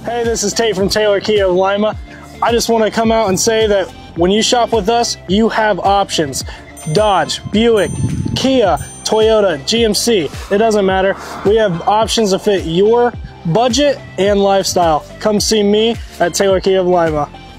Hey, this is Tait from Taylor Kia of Lima. I just want to come out and say that when you shop with us, you have options. Dodge, Buick, Kia, Toyota, GMC, it doesn't matter. We have options to fit your budget and lifestyle. Come see me at Taylor Kia of Lima.